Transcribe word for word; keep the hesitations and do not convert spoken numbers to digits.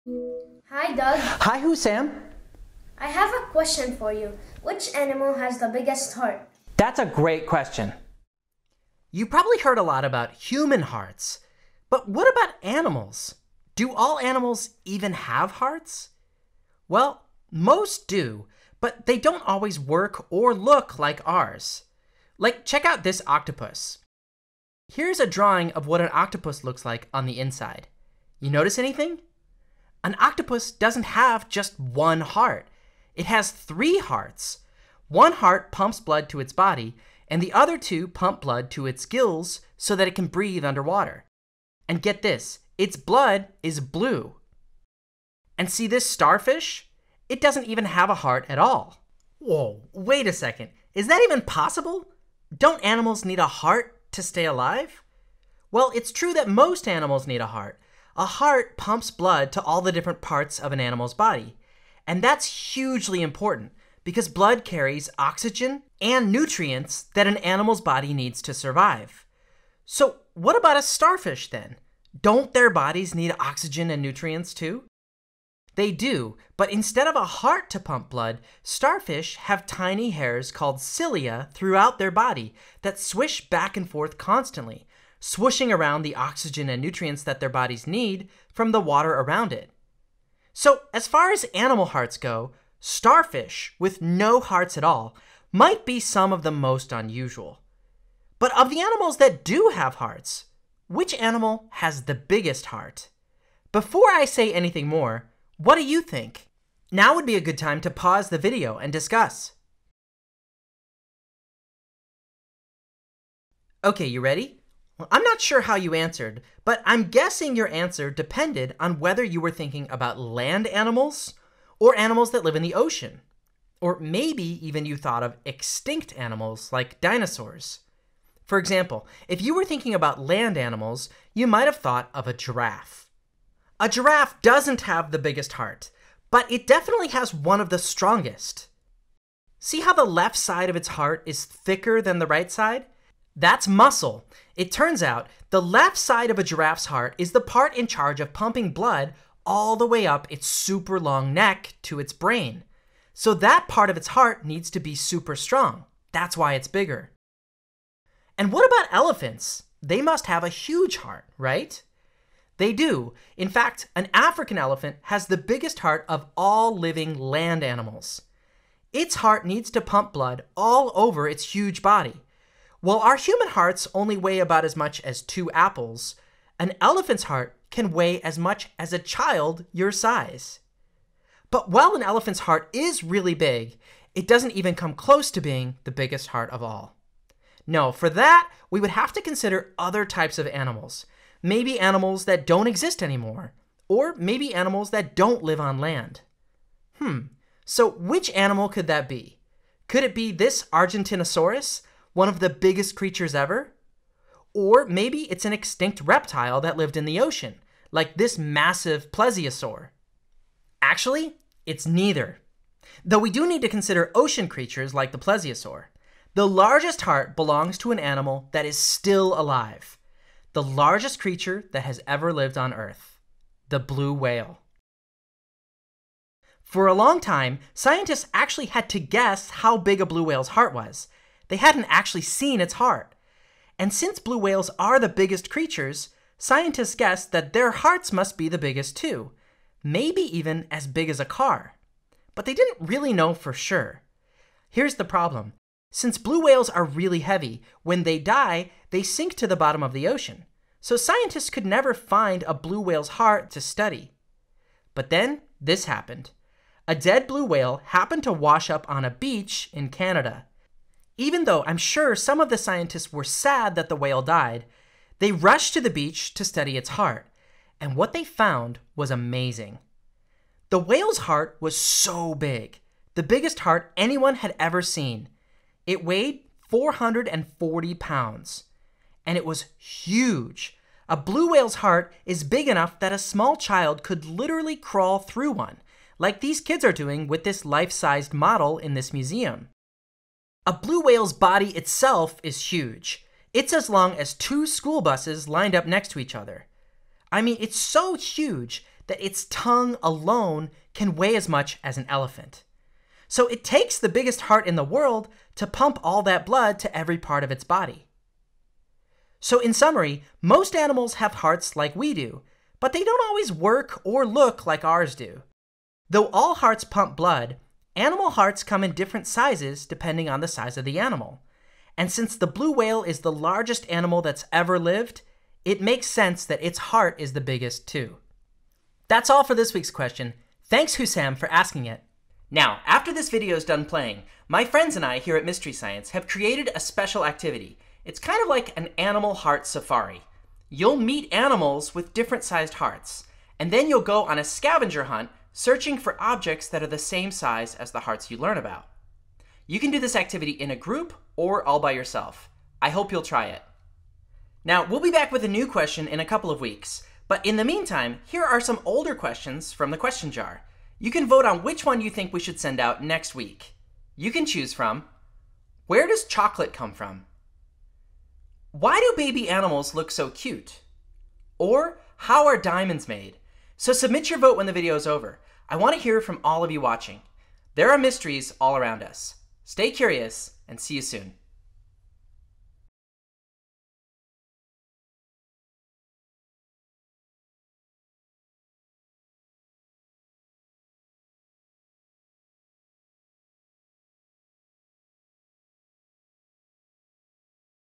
Hi, Doug. Hi, who's Sam? I have a question for you. Which animal has the biggest heart? That's a great question. You probably heard a lot about human hearts, but what about animals? Do all animals even have hearts? Well, most do, but they don't always work or look like ours. Like, check out this octopus. Here's a drawing of what an octopus looks like on the inside. You notice anything? An octopus doesn't have just one heart. It has three hearts. One heart pumps blood to its body, and the other two pump blood to its gills so that it can breathe underwater. And get this, its blood is blue. And see this starfish? It doesn't even have a heart at all. Whoa, wait a second. Is that even possible? Don't animals need a heart to stay alive? Well, it's true that most animals need a heart. A heart pumps blood to all the different parts of an animal's body. And that's hugely important because blood carries oxygen and nutrients that an animal's body needs to survive. So what about a starfish then? Don't their bodies need oxygen and nutrients too? They do, but instead of a heart to pump blood, starfish have tiny hairs called cilia throughout their body that swish back and forth constantly, swooshing around the oxygen and nutrients that their bodies need from the water around it. So as far as animal hearts go, starfish with no hearts at all might be some of the most unusual. But of the animals that do have hearts, which animal has the biggest heart? Before I say anything more, what do you think? Now would be a good time to pause the video and discuss. Okay, you ready? Well, I'm not sure how you answered, but I'm guessing your answer depended on whether you were thinking about land animals or animals that live in the ocean. Or maybe even you thought of extinct animals like dinosaurs. For example, if you were thinking about land animals, you might have thought of a giraffe. A giraffe doesn't have the biggest heart, but it definitely has one of the strongest. See how the left side of its heart is thicker than the right side? That's muscle. It turns out the left side of a giraffe's heart is the part in charge of pumping blood all the way up its super long neck to its brain. So that part of its heart needs to be super strong. That's why it's bigger. And what about elephants? They must have a huge heart, right? They do. In fact, an African elephant has the biggest heart of all living land animals. Its heart needs to pump blood all over its huge body. While our human hearts only weigh about as much as two apples, an elephant's heart can weigh as much as a child your size. But while an elephant's heart is really big, it doesn't even come close to being the biggest heart of all. No, for that, we would have to consider other types of animals. Maybe animals that don't exist anymore, or maybe animals that don't live on land. Hmm, so which animal could that be? Could it be this Argentinosaurus, one of the biggest creatures ever? Or maybe it's an extinct reptile that lived in the ocean, like this massive plesiosaur. Actually, it's neither. Though we do need to consider ocean creatures like the plesiosaur. The largest heart belongs to an animal that is still alive. The largest creature that has ever lived on Earth, the blue whale. For a long time, scientists actually had to guess how big a blue whale's heart was. They hadn't actually seen its heart. And since blue whales are the biggest creatures, scientists guessed that their hearts must be the biggest too, maybe even as big as a car. But they didn't really know for sure. Here's the problem. Since blue whales are really heavy, when they die, they sink to the bottom of the ocean. So scientists could never find a blue whale's heart to study. But then this happened. A dead blue whale happened to wash up on a beach in Canada. Even though I'm sure some of the scientists were sad that the whale died, they rushed to the beach to study its heart. And what they found was amazing. The whale's heart was so big, the biggest heart anyone had ever seen. It weighed four hundred forty pounds, and it was huge. A blue whale's heart is big enough that a small child could literally crawl through one, like these kids are doing with this life-sized model in this museum. A blue whale's body itself is huge. It's as long as two school buses lined up next to each other. I mean, it's so huge that its tongue alone can weigh as much as an elephant. So it takes the biggest heart in the world to pump all that blood to every part of its body. So in summary, most animals have hearts like we do, but they don't always work or look like ours do. Though all hearts pump blood, animal hearts come in different sizes depending on the size of the animal. And since the blue whale is the largest animal that's ever lived, it makes sense that its heart is the biggest too. That's all for this week's question. Thanks, Hussam, for asking it. Now, after this video is done playing, my friends and I here at Mystery Science have created a special activity. It's kind of like an animal heart safari. You'll meet animals with different sized hearts, and then you'll go on a scavenger hunt searching for objects that are the same size as the hearts you learn about. You can do this activity in a group or all by yourself. I hope you'll try it. Now, we'll be back with a new question in a couple of weeks, but in the meantime, here are some older questions from the question jar. You can vote on which one you think we should send out next week. You can choose from, where does chocolate come from? Why do baby animals look so cute? Or, how are diamonds made? So submit your vote when the video is over. I want to hear from all of you watching. There are mysteries all around us. Stay curious, and see you soon.